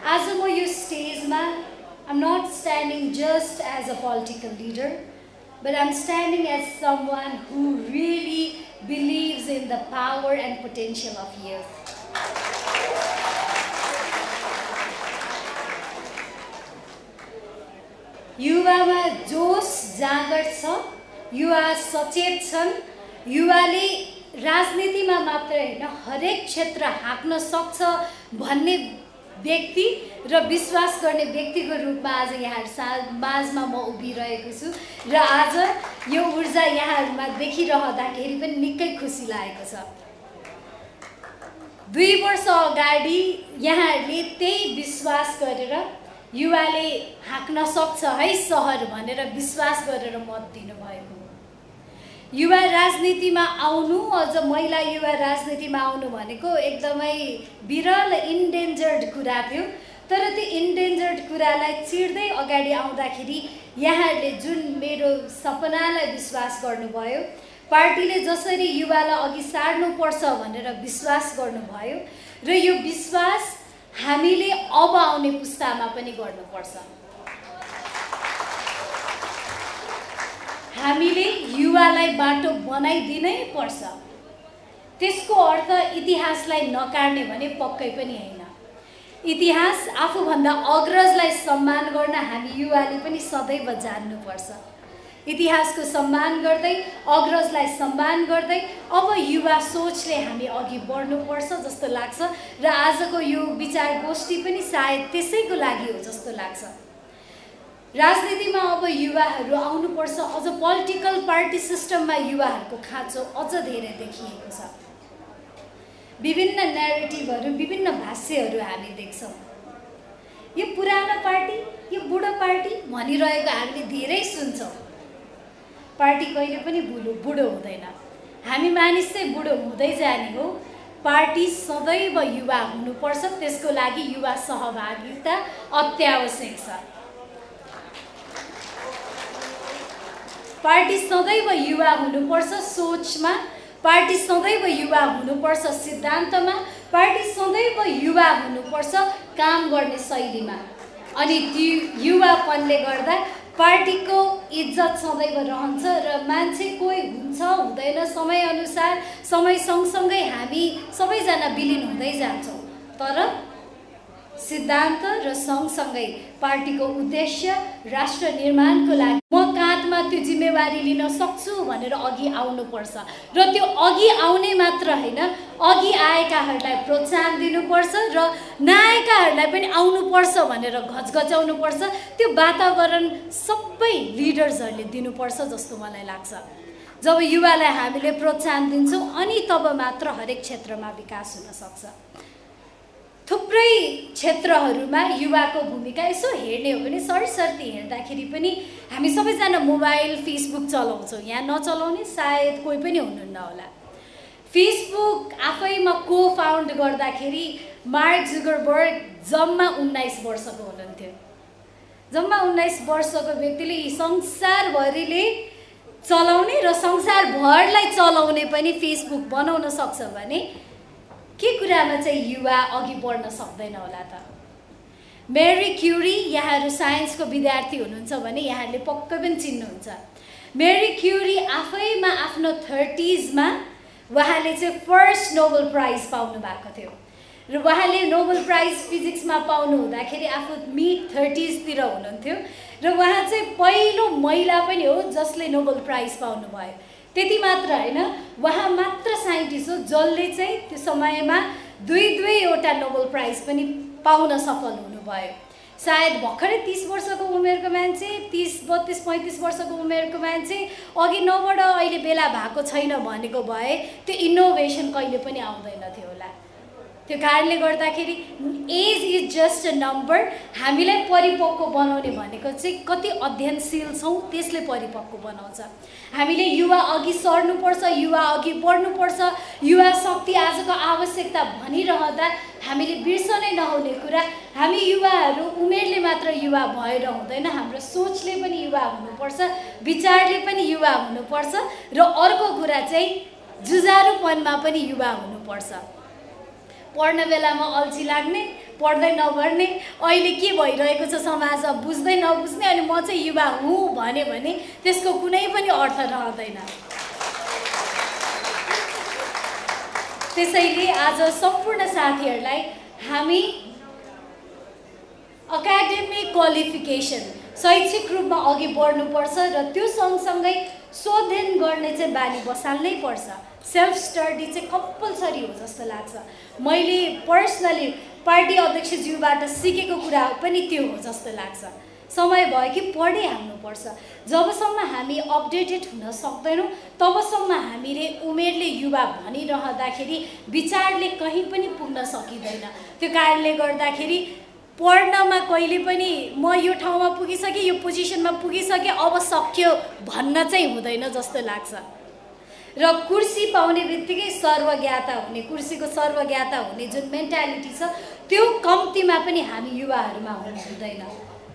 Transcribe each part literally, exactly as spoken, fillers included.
आज म यो स्टेजमा I'm not standing just as a political leader, but I'm standing as someone who really believes in the power and potential of youth. युवामा जोश जाँगर छ, युवा सचेत छन्, युवाले राजनीतिमा मात्र हैन हरेक क्षेत्र हाँक्न सक्छ भन्ने व्यक्ति र विश्वास गर्ने व्यक्तिको रूपमा आज यहाँ माझमा म उभिरहेको छु र आज यो ऊर्जा यहाँहरुमा देखिरहँदाखेरि पनि निकै खुसी लागेको छ। दुई वर्ष अगाडि यहाँहरुले त्यही विश्वास गरेर युवाले हाँक्न सक्छ है शहर भनेर विश्वास गरेर मत दिनुभएको। युवा राजनीतिमा आउनु, अझ महिला युवा राजनीतिमा आउनु भनेको एकदमै विरल इन्डेन्जर्ड कुरा थियो, तर त्यो इन्डेन्जर्ड कुरालाई चिर्दै अगाडि आउँदाखेरि यहाँहरुले जुन मेरो सपनालाई विश्वास गर्नुभयो, पार्टीले जसरी युवालाई अघि सार्नुपर्छ भनेर विश्वास गर्नुभयो र यो विश्वास हामीले अब आउने पुस्तामा पनि गर्नुपर्छ। हामीले युवालाई बाटो बनाइदिनै पर्छ। त्यसको अर्थ इतिहासलाई नकार्ने भने पक्कै पनि हैन। इतिहास आफूभन्दा अग्रजलाई सम्मान गर्न हामी युवाले पनि सदैव जान्नुपर्छ। इतिहासको सम्मान गर्दै, अग्रजलाई सम्मान गर्दै अब युवा सोचले हामी अघि बढ्नुपर्छ जस्तो लाग्छ र आजको यो विचार गोष्ठी पनि सायद त्यसैको लागि हो जस्तो लाग्छ। राजनीतिमा अब युवाहरू आउनुपर्छ, अझ पोलिटिकल पार्टी सिस्टममा युवाहरूको खाँचो अझ धेरै देखिएको छ। विभिन्न न्यारेटिभहरू, विभिन्न भाष्यहरू हामी देख्छौँ। यो पुरानो पार्टी, यो बुढो पार्टी भनिरहेको हामीले धेरै सुन्छौँ। पार्टी कहिले पनि बुढो बुढो हुँदैन, हामी मानिस चाहिँ बुढो हुँदै जाने हो। पार्टी सदैव युवा हुनुपर्छ, त्यसको लागि युवा सहभागिता अत्यावश्यक छ। पार्टी सदैव युवा हुनुपर्छ सोचमा, पार्टी सदैव युवा हुनुपर्छ सिद्धान्तमा, पार्टी सदैव युवा हुनुपर्छ काम गर्ने शैलीमा। अनि त्यो युवापनले गर्दा पार्टीको इज्जत सदैव रहन्छ र मान्छे कोही हुन्छ हुँदैन समयअनुसार, समय सँगसँगै हामी सबैजना विलिन हुँदै जान्छौँ, तर सिद्धान्त र सँगसँगै पार्टीको उद्देश्य राष्ट्र निर्माणको लागि म काँधमा त्यो जिम्मेवारी लिन सक्छु भनेर अघि आउनुपर्छ र त्यो अघि आउने मात्र हैन, अघि आएकाहरूलाई प्रोत्साहन दिनुपर्छ र नआएकाहरूलाई पनि आउनुपर्छ भनेर घचघचाउनुपर्छ। त्यो वातावरण सबै लिडर्सहरूले दिनुपर्छ जस्तो मलाई लाग्छ। जब युवालाई हामीले प्रोत्साहन दिन्छौँ अनि तब मात्र हरेक क्षेत्रमा विकास हुन सक्छ। थुप्रै क्षेत्रहरूमा युवाको भूमिका यसो हेर्ने हो भने सरसर्ती हेर्दाखेरि पनि हामी सबैजना मोबाइल फेसबुक चलाउँछौँ। यहाँ नचलाउने सायद कोही पनि हुनुहुन्न होला। फेसबुक आफैमा को फाउन्ड गर्दाखेरि मार्क जुकरबर्ग जम्मा उन्नाइस वर्षको हुनुहुन्थ्यो। जम्मा उन्नाइस वर्षको व्यक्तिले संसारभरिले चलाउने र संसारभरलाई चलाउने पनि फेसबुक बनाउन सक्छ भने के कुरामा चाहिँ युवा अघि बढ्न सक्दैन होला त? मेरी क्युरी, यहाँहरू साइन्सको विद्यार्थी हुनुहुन्छ भने यहाँहरूले पक्कै पनि चिन्नुहुन्छ। मेरी क्युरी आफैमा आफ्नो थर्टिजमा उहाँले चाहिँ फर्स्ट नोबेल प्राइज पाउनु भएको थियो र उहाँले नोबेल प्राइज फिजिक्समा पाउनु हुँदाखेरि आफू मिड थर्टिजतिर हुनुहुन्थ्यो र उहाँ चाहिँ पहिलो महिला पनि हो जसले नोबेल प्राइज पाउनु भयो। त्यति मात्र हैन, उहाँ मात्र साइन्टिस्ट हो जसले चाहिँ त्यो समयमा दुई दुईवटा नोबेल प्राइज पनि पाउन सफल हुनुभयो। सायद भर्खरै तीस वर्षको उमेरको मान्छे, तीस बत्तीस पैँतिस वर्षको उमेरको मान्छे अघि नबढ अहिले बेला भएको छैन भनेको भए त्यो इनोभेसन कहिले पनि आउँदैन थियो होला। त्यो कारणले गर्दाखेरि age is just a number. हामीलाई परिपक्व बनाउने भनेको चाहिँ कति अध्ययनशील छौँ त्यसले परिपक्व बनाउँछ। हामीले युवा अघि सर्नुपर्छ, युवा अघि बढ्नुपर्छ, युवा शक्ति आजको आवश्यकता भनिरहँदा हामीले बिर्सनै नहुने कुरा, हामी युवाहरू उमेरले मात्र युवा भएर हुँदैन, हाम्रो सोचले पनि युवा हुनुपर्छ, विचारले पनि युवा हुनुपर्छ र अर्को कुरा चाहिँ जुझारुपनमा पनि युवा हुनुपर्छ। पढ्ने बेलामा अल्छी लाग्ने, पढ्दै नगर्ने, अहिले के भइरहेको छ समाजमा बुझ्दै नबुझ्ने, अनि म चाहिँ युवा हुँ भने भने त्यसको कुनै पनि अर्थ रहँदैन। त्यसैले आज सम्पूर्ण साथीहरूलाई हामी एकाडेमिक क्वालिफिकेसन शैक्षिक रूपमा अघि बढ्नुपर्छ र त्यो सँगसँगै शोधन गर्ने चाहिँ बानी बसाल्नै पर्छ। सेल्फ स्टडी चाहिँ कम्पलसरी हो जस्तो लाग्छ। मैले पर्सनली पार्टी अध्यक्षज्यूबाट सिकेको कुरा पनि त्यो हो जस्तो लाग्छ। समय भयो कि पढिहाल्नुपर्छ। जबसम्म हामी अपडेटेड हुन सक्दैनौँ तबसम्म हामीले उमेरले युवा भनिरहँदाखेरि विचारले कहीँ पनि पुग्न सकिँदैन। त्यो कारणले गर्दाखेरि पढ्नमा कहिले पनि म यो ठाउँमा पुगिसकेँ, यो पोजिसनमा पुगिसकेँ, अब सक्यो भन्न चाहिँ हुँदैन जस्तो लाग्छ। र कुर्सी पाउने बित्तिकै सर्वज्ञाता हुने, कुर्सीको सर्वज्ञाता हुने जुन मेन्टालिटी छ त्यो कम्तीमा पनि हामी युवाहरूमा हुनु हुँदैन।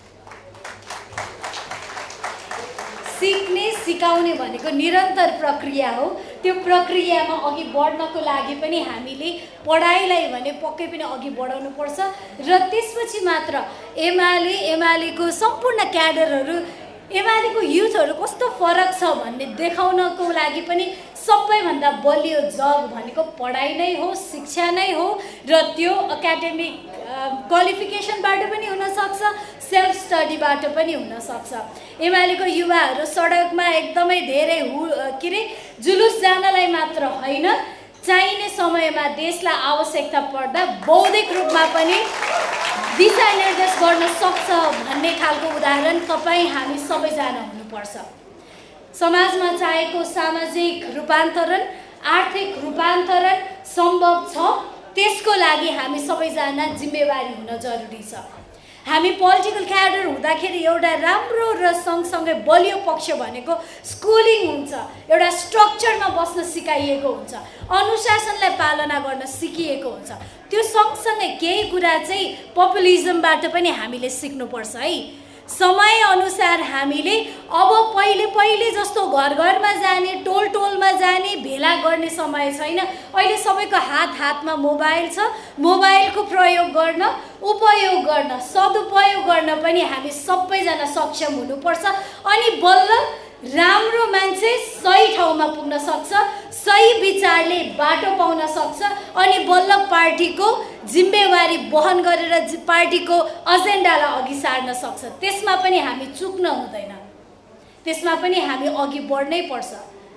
सिक्ने सिकाउने भनेको निरन्तर प्रक्रिया हो। त्यो प्रक्रियामा अघि बढ्नको लागि पनि हामीले पढाइलाई भने पक्कै पनि अघि बढाउनु पर्छ र त्यसपछि मात्र एमाले एमालेको सम्पूर्ण क्याडरहरू, एमालेको युथहरू कस्तो फरक छ भन्ने देखाउनको लागि पनि सबैभन्दा बलियो जग भनेको पढाइ नै हो, शिक्षा नै हो र त्यो एकाडेमिक क्वालिफिकेसनबाट पनि हुनसक्छ, सेल्फ स्टडीबाट पनि हुनसक्छ। एमालेको युवाहरू सडकमा एकदमै धेरै हु के अरे जुलुस जानलाई मात्र होइन, चाहिने समयमा देशलाई आवश्यकता पर्दा बौद्धिक रूपमा पनि दिशानिर्देश गर्न सक्छ भन्ने खालको उदाहरण तपाईँ हामी सबैजना हुनुपर्छ। समाजमा चाहेको सामाजिक रूपान्तरण, आर्थिक रूपान्तरण सम्भव छ, त्यसको लागि हामी सबैजना जिम्मेवारी हुन जरुरी छ। हामी पोलिटिकल क्याडर हुँदाखेरि एउटा राम्रो र सँगसँगै बलियो पक्ष भनेको स्कुलिङ हुन्छ, एउटा स्ट्रक्चरमा बस्न सिकाइएको हुन्छ, अनुशासनलाई पालना गर्न सिकिएको हुन्छ। त्यो सँगसँगै केही कुरा चाहिँ पपुलिजमबाट पनि हामीले सिक्नुपर्छ है। समय अनुसार हामीले अब पहिले पहिले जस्तो घर घरमा जाने, टोल टोलमा जाने, भेला गर्ने समय छैन। अहिले सबैको हात हातमा मोबाइल छ। मोबाइलको प्रयोग गर्न, उपयोग गर्न, सदुपयोग गर्न पनि हामी सबैजना सक्षम हुनुपर्छ। अनि बल्ल राम्रो मान्छे सही ठाउँमा पुग्न सक्छ, सही विचारले बाटो पाउन सक्छ, अनि बल्ल पार्टीको जिम्मेवारी वहन गरेर पार्टीको एजेन्डालाई अघि सार्न सक्छ। त्यसमा पनि हामी चुक्न हुँदैन, त्यसमा पनि हामी अघि बढ्नै पर्छ।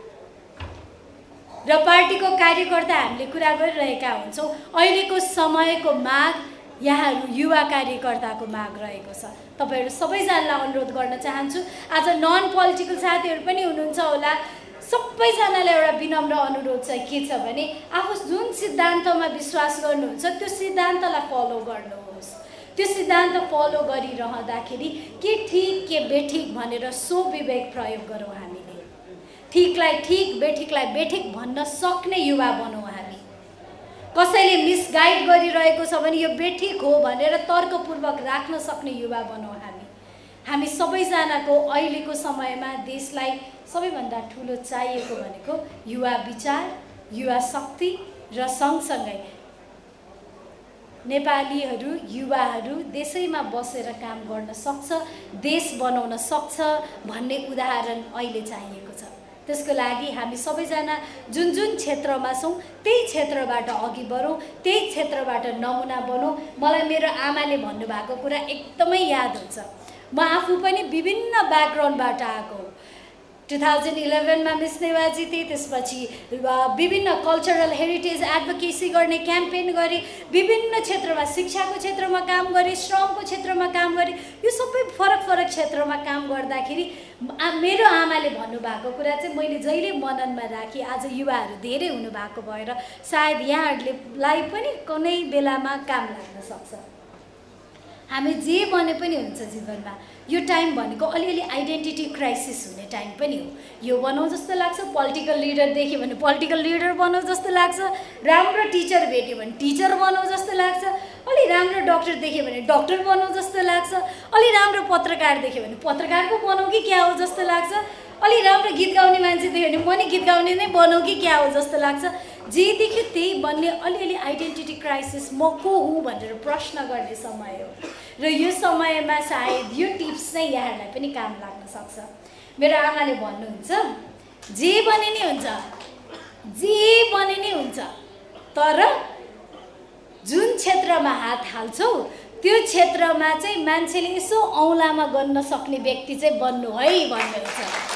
र पार्टीको कार्यकर्ता हामीले कुरा गरिरहेका हुन्छौँ, अहिलेको समयको माग यहाँहरू युवा कार्यकर्ताको माग रहेको छ। तपाईहरु सबैजनालाई अनुरोध गर्न चाहन्छु, आज नन पोलिटिकल साथीहरू पनि हुनुहुन्छ होला, सबैजनालाई एउटा विनम्र अनुरोध चाहिँ के छ भने आफू जुन सिद्धान्तमा विश्वास गर्नुहुन्छ त्यो सिद्धान्तलाई फलो गर्नुहोस्। त्यो सिद्धान्त फलो गरिरहँदाखेरि के ठीक के बेठिक भनेर सो विवेक प्रयोग गरौँ। हामीले ठिकलाई ठिक, बेठिकलाई बेठिक भन्न सक्ने युवा बनौँ। हामी कसैले मिसगाइड गरिरहेको छ भने यो बेठिक हो भनेर तर्कपूर्वक राख्न सक्ने युवा बनौँ। हामी हामी सबैजनाको अहिलेको समयमा देशलाई सबैभन्दा ठुलो चाहिएको भनेको युवा विचार, युवा शक्ति र सँगसँगै नेपालीहरू युवाहरू देशैमा बसेर काम गर्न सक्छ, देश बनाउन सक्छ भन्ने उदाहरण अहिले चाहिएको छ। त्यसको लागि हामी सबैजना जुन जुन क्षेत्रमा छौँ त्यही क्षेत्रबाट अघि बढौँ, त्यही क्षेत्रबाट नमुना बनौँ। मलाई मेरो आमाले भन्नुभएको कुरा एकदमै याद हुन्छ। म आफू पनि विभिन्न ब्याकग्राउन्डबाट आएको हो। टु थाउजन्ड इलेभेनमा मिस नेवा जिते, त्यसपछि विभिन्न कल्चरल हेरिटेज एडभोकेसी गर्ने क्याम्पेन गरे, विभिन्न क्षेत्रमा शिक्षाको क्षेत्रमा काम गरे, श्रमको क्षेत्रमा काम गरे। यो सबै फरक फरक क्षेत्रमा काम गर्दाखेरि मेरो आमाले भन्नुभएको कुरा चाहिँ मैले जहिले मननमा राखेँ। आज युवाहरू धेरै हुनुभएको भएर सायद यहाँहरूलाई पनि कुनै बेलामा काम लाग्न सक्छ। हामी जे बने पनि हुन्छ जीवनमा, यो टाइम भनेको अलिअलि आइडेन्टिटी क्राइसिस हुने टाइम पनि हो। यो बनाऊ जस्तो लाग्छ, पोलिटिकल लिडर देख्यो भने पोलिटिकल लिडर बनाऊ जस्तो लाग्छ, राम्रो टिचर भेट्यो भने टिचर बनाऊ जस्तो लाग्छ, अलि राम्रो डक्टर देख्यो भने डक्टर बनाऊ जस्तो लाग्छ, अलि राम्रो पत्रकार देख्यो भने पत्रकार पो बनाऊ कि क्या हो जस्तो लाग्छ, अलि राम्रो गीत गाउने मान्छे देख्यो भने म नि गीत गाउने नै बनाऊ कि क्या हो जस्तो लाग्छ। जे देख्यो त्यही बन्ने अलिअलि आइडेन्टिटी क्राइसिस, म को हुँ भनेर प्रश्न गर्ने समय हो। र यो समयमा सायद यो टिप्स चाहिँ यहाँहरूलाई पनि काम लाग्न सक्छ। मेरो आमाले भन्नुहुन्छ, जे बने नि हुन्छ, जे बने नि हुन्छ, तर जुन क्षेत्रमा हात हाल्छौ त्यो क्षेत्रमा चाहिँ मान्छेले यसो औँलामा गर्न सक्ने व्यक्ति चाहिँ बन्नु है भन्नुहुन्छ।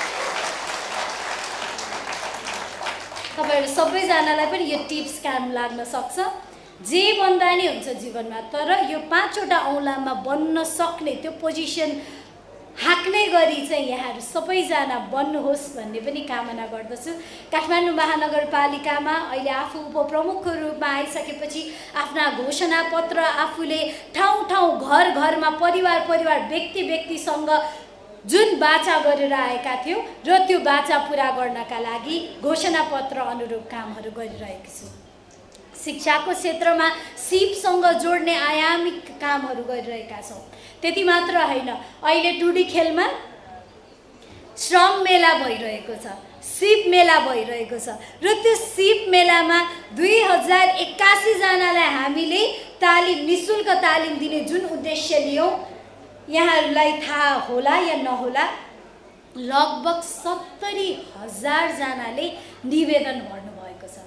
तपाईहरु सबैजनालाई पनि यो टिप्स काम लाग्न सक्छ। जे बन्दा नि हुन्छ जीवनमा, तर यो पाँचवटा औँलामा बन्न सक्ने त्यो पोजिसन हाक्ने गरी चाहिँ यहाँहरु सबैजना बन्नुहोस् भन्ने पनि कामना गर्दछु। काठमाडौँ महानगरपालिकामा अहिले आफू उपप्रमुखको रूपमा आइसकेपछि आफ्ना घोषणा पत्र आफूले ठाउँ ठाउँ घर घरमा परिवार परिवार व्यक्ति व्यक्तिसँग जुन बाचा गरेर आएका थियौ र त्यो बाचा पूरा गर्नका लागि घोषणा पत्र अनुरूप कामहरू गरिरहेको छु। शिक्षाको क्षेत्रमा सिपसँग जोड्ने आयामिक कामहरू गरिरहेका छौं। त्यति मात्र हैन, अहिले टुडी खेलमा श्रम मेला भइरहेको छ, सिप मेला भइरहेको छ र त्यो सिप मेलामा दुई हजार एक्कासी जनालाई हामीले तालिम निशुल्क तालिम दिने जुन उद्देश्य लियौं, यहाँहरूलाई थाहा होला या नहोला, लगभग सत्तरी हजार जनाले निवेदन भर्नु भएको छ।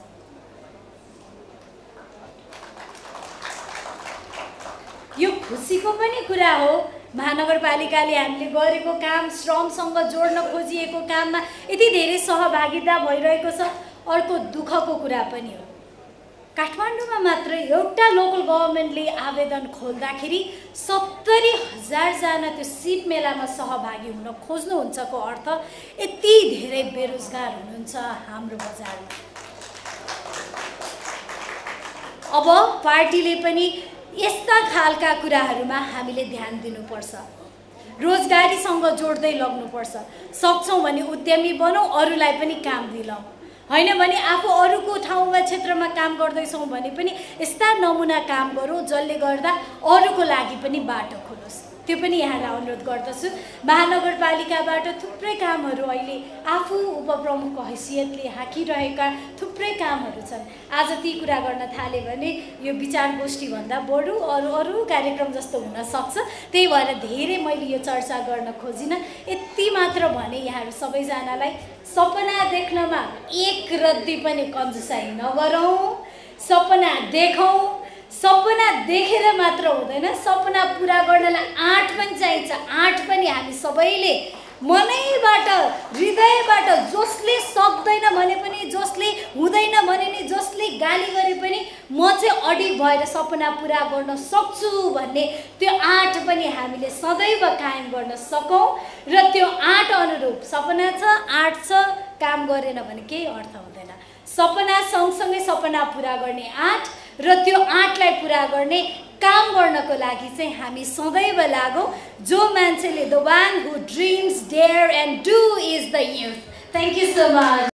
यो खुसीको पनि कुरा हो। महानगरपालिकाले हामीले गरेको काम, श्रमसँग जोड्न खोजिएको काममा यति धेरै सहभागिता भइरहेको छ। अर्को दुःखको कुरा पनि हो, काठमाडौँमा मात्र एउटा लोकल गभर्नमेन्टले आवेदन खोल्दाखेरि सत्तरी हजार जना त्यो सिप मेलामा सहभागी हुन खोज्नुहुन्छको अर्थ यति धेरै बेरोजगार हुनुहुन्छ हाम्रो बजारमा। अब पार्टीले पनि यस्ता खालका कुराहरुमा हामीले ध्यान दिनुपर्छ, रोजगारीसँग जोड्दै लाग्नुपर्छ। सक्छौं भने उद्यमी बनौं, अरूलाई पनि काम दिलाऊ, हैन भने आफू अरूको ठाउँमा क्षेत्रमा काम गर्दैछौं भने पनि यस्ता नमुना काम गरौं जसले गर्दा अरूको लागि पनि बाटो खोलोस्। त्यो पनि यहाँलाई अनुरोध गर्दछु। महानगरपालिकाबाट थुप्रै कामहरू अहिले आफू उपप्रमुखको हैसियतले हाकिरहेका थुप्रै कामहरू छन्। आज ती कुरा गर्न थाले भने यो विचार गोष्ठी भन्दा बढी अरू अरू कार्यक्रम जस्तो हुन सक्छ। त्यही भएर धेरै मैले यो चर्चा गर्न खोजिन। यति मात्र भने यहाँहरू सबैजनालाई सपना देख्नमा एक रत्ती पनि कन्जुसाई नगरौं। सपना देखौं, सपना देखेर मात्र हुँदैन, सपना पूरा गर्नलाई आँट पनि चाहिन्छ। आँट पनि हामी सबैले मनैबाट, हृदयबाट, जसले सक्दैन भने पनि, जसले हुँदैन भने नि, जसले गाली गरे पनि म चाहिँ अडिग भएर सपना पूरा गर्न सक्छु भन्ने त्यो आँट पनि हामीले सदैव कायम गर्न सकौं। र त्यो आँट अनुरूप सपना छ, आँट छ, काम गरेन भने केही अर्थ हुँदैन। सपना सँगसँगै सपना पूरा गर्ने आँट र त्यो आँटलाई पूरा गर्ने काम गर्नको लागि चाहिँ हामी सदैव लागौं। जो मान्छेले the one who dreams dare and do is the youth. Thank you so much.